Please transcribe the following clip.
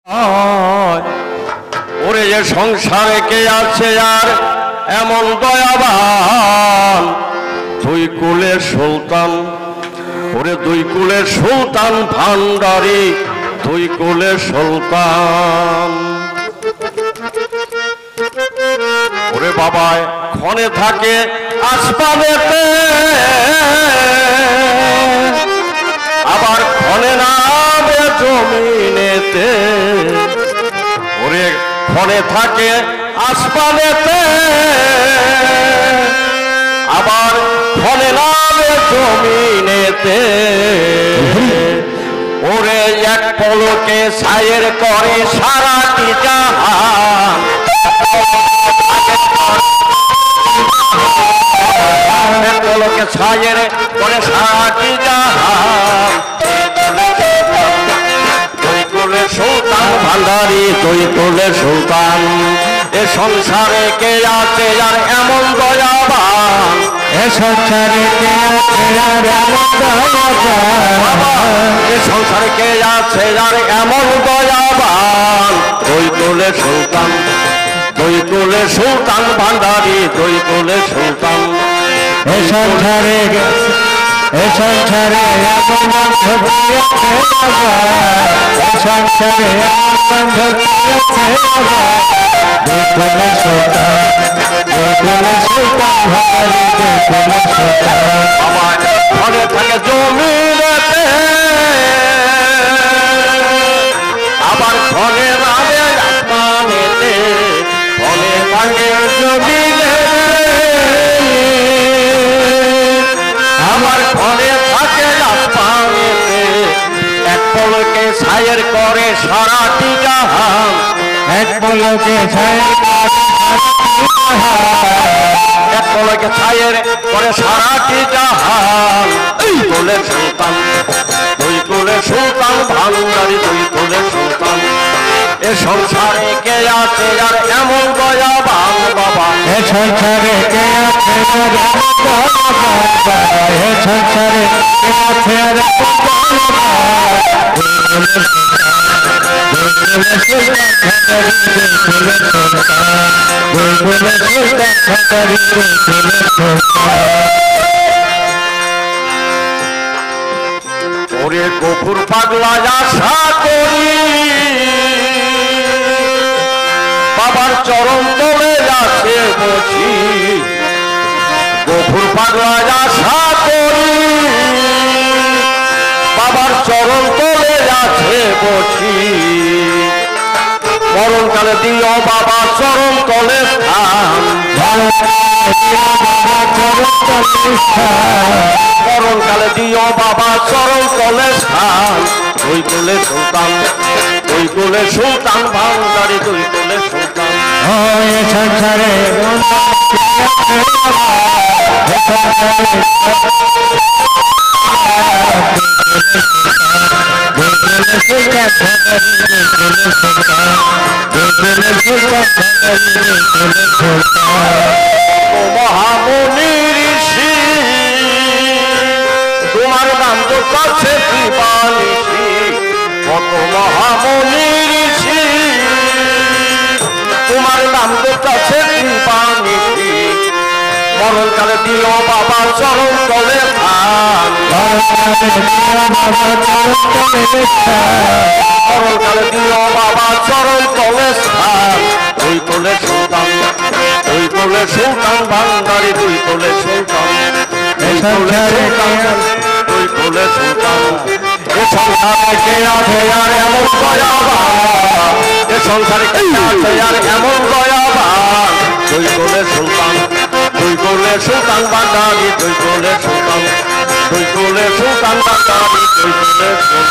ওরে যে সংসারে কে আছে আর এমন দয়াবান, দুই কুলের সুলতান, ওরে দুই কুলের সুলতান ভান্ডারী, দুই কুলের সুলতান। ওরে বাবায় ক্ষণে থাকে আসমানেতে, আবার ক্ষণে নামে জমিনেতে। ওরে ক্ষণে থাকে আসমানেতে, আবার ক্ষণে নামে জমিনেতে। ওরে এক পলকে ছায়ের করে সারাটি জাহান, এক পলকে ছায়ের করে সারাটি জাহান। সুলতান ভান্ডারী, দুই কুলের সুলতান। এ সংসারে কে আছে আর এমন দয়াবান, এ সংসারে কে আছে আর এমন দয়াবান, এ সংসারে কে আছে আর এমন দয়াবান। দুই কুলের সুলতান, দুই কুলের সুলতান ভান্ডারী, দুই কুলের সুলতান। এ সংসারে এ সংসারে এমন বন্ধু দিয়েছে আবার, এ সংসারে এমন বন্ধু দিয়েছে আবার। দুই কুলের সুলতান, দুই কুলের সুলতান ভান্ডারী, দুই কুলের সুলতান। আমার ঘরে থাকে জমিনেতে, আবার ঘরে নামে আসমানেতে। ঘরে থাকে জমিনেতে, আমার ঘরে থাকে আসমানেতে। এক পলকে ছায়ের করে সারাটি জাহান, এক পলকে ছায়ের করে সারাটি জাহান, এক পলকে ছায়ের করে সারাটি জাহান। দুই কুলের সুলতান, দুই কুলের সুলতান ভান্ডারী, দুই কুলের সুলতান। এ সংসারে কে আছে আর এমন দয়াবান বাবা, এ সংসারে কে আছে আর এমন দয়াবান বাবা, এ সংসারে কে আছে আর এমন দয়াবান। দুই কুলের সুলতান, দুই কুলের সুলতান ভান্ডারী, দুই কুলের সুলতান, দুই কুলের সুলতান ভান্ডারী, দুই কুলের সুলতান। ওরে গফুর পাগলা আশা করি, বাবার চরণ তলে আছে বসি। গফুর পাগলা আশা করি, বাবার চরণ তলে আছে বসি। মরণকালে দিও বাবা চরণ তলে স্থান, মরণকালে দিও বাবা চরণ তলে স্থান। দুই কুলের সুলতান, দুই কুলের সুলতান ভান্ডারী, দুই কুলের সুলতান। এ সংসারে মহামুনি ঋষি, তোমার নাম তো কাছে কৃপানিশি। কত মহামুনি ঋষি, তোমার নাম তো কাছে কৃপানিশি। মরণকালে দিও বাবা চরণ তলে স্থান, মরণকালে দিও বাবা চরণ তলে স্থান। দুই কুলের সুলতান, দুই কুলের সুলতান ভান্ডারী, দুই কুলের সুলতান। দুই কুলের সুলতান, দুই কুলের সুলতান। এ সংসারে কে আছে আর এমন দয়াবান, এ সংসারে কে আছে আর এমন দয়াবান। দুই কুলের সুলতান, দুই কুলের সুলতান ভান্ডারী, দুই কুলের সুলতান, দুই কুলের সুলতান ভান্ডারী, দুই কুলের সুলতান।